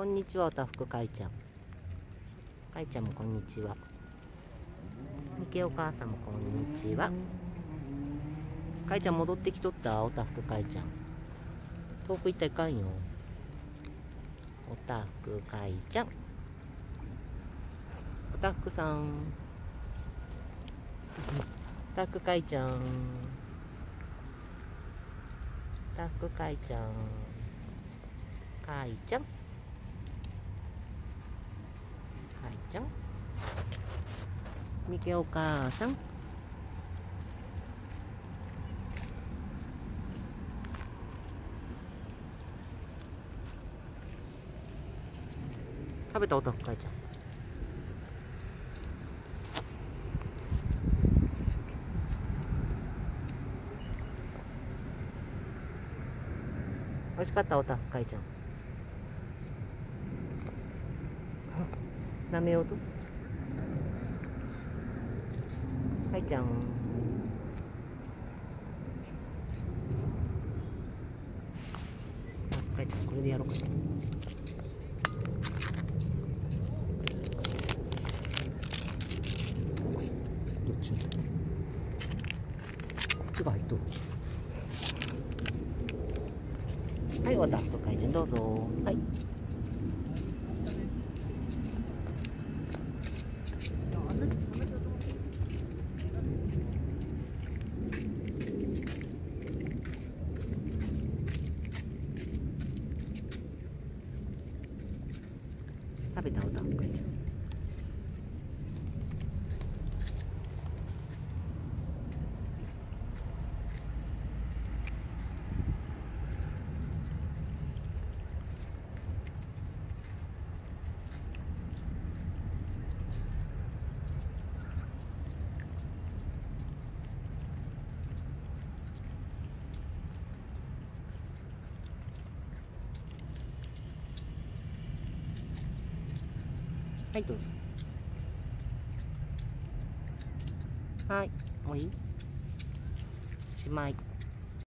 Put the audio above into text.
こんにちは、おたふくかいちゃん。かいちゃんもこんにちは。みけお母さんもこんにちは。かいちゃん戻ってきとった？おたふくかいちゃん。遠く行ったらいかんよ。おたふくかいちゃん。おたふくさん。おたふくかいちゃん。おたふくかいちゃん。かいちゃん。かいちゃん。みけお母さん。食べた？おたふくかいちゃん。美味しかった？おたふくかいちゃん。舐めようと。かいちゃん。かいちゃん、これでやろうか。どっち？こっちが入っとる。はい、おたふくかいちゃん、どうぞ。はい。食べた？おたふくかいちゃん。はい、どうぞ。はい、もういい？しまい。